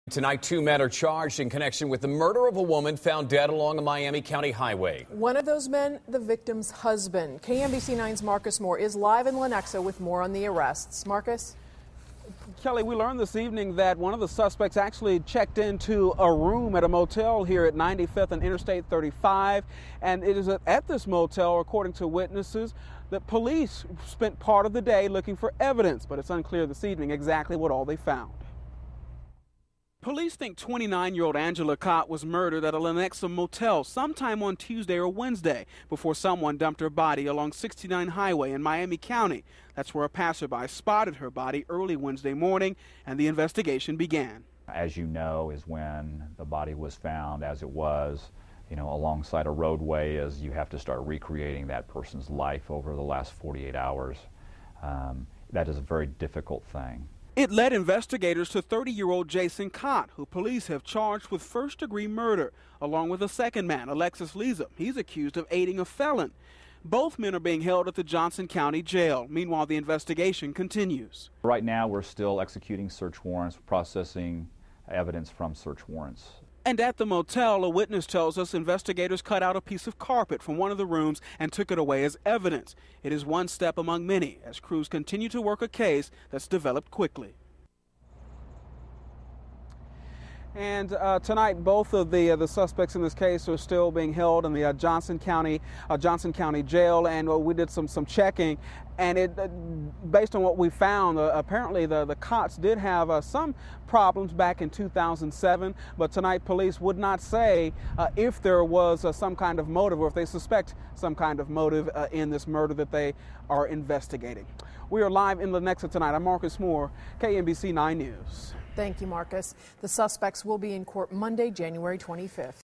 Tonight, 2 men are charged in connection with the murder of a woman found dead along a Miami County highway. One of those men, the victim's husband. KMBC 9's Marcus Moore is live in Lenexa with more on the arrests. Marcus? Kelly, we learned this evening that one of the suspects actually checked into a room at a motel here at 95th and Interstate 35. And it is at this motel, according to witnesses, that police spent part of the day looking for evidence. But it's unclear this evening exactly what all they found. Police think 29-year-old Angela Cott was murdered at a Lenexa motel sometime on Tuesday or Wednesday before someone dumped her body along 69 Highway in Miami County. That's where a passerby spotted her body early Wednesday morning, and the investigation began. As you know, is when the body was found as it was, alongside a roadway, as you have to start recreating that person's life over the last 48 hours. That is a very difficult thing. It led investigators to 30-year-old Jason Cott, who police have charged with first-degree murder, along with a second man, Alexis Leza. He's accused of aiding a felon. Both men are being held at the Johnson County Jail. Meanwhile, the investigation continues. Right now, we're still executing search warrants, processing evidence from search warrants. And at the motel, a witness tells us investigators cut out a piece of carpet from one of the rooms and took it away as evidence. It is one step among many as crews continue to work a case that's developed quickly. And tonight, both of the suspects in this case are still being held in the Johnson County Jail, and we did some checking, and based on what we found, apparently the Cotts did have some problems back in 2007, but tonight police would not say if there was some kind of motive or if they suspect some kind of motive in this murder that they are investigating. We are live in Lenexa tonight. I'm Marcus Moore, KMBC 9 News. Thank you, Marcus. The suspects will be in court Monday, January 25th.